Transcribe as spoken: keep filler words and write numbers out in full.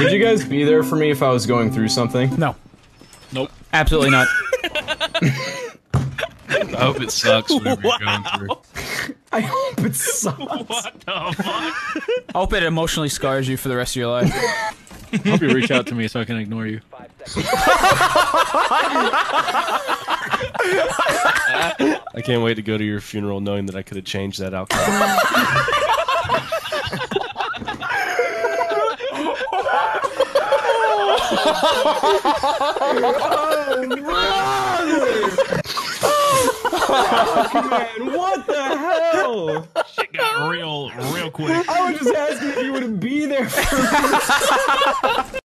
Would you guys be there for me if I was going through something? No. Nope. Absolutely not. I hope it sucks whatever Wow. you're going through. I hope it sucks. What the fuck? I hope it emotionally scars you for the rest of your life. I hope you reach out to me so I can ignore you. I can't wait to go to your funeral knowing that I could have changed that outcome. Man, what the hell? Shit got real, real quick. I was just asking if you would be there for me.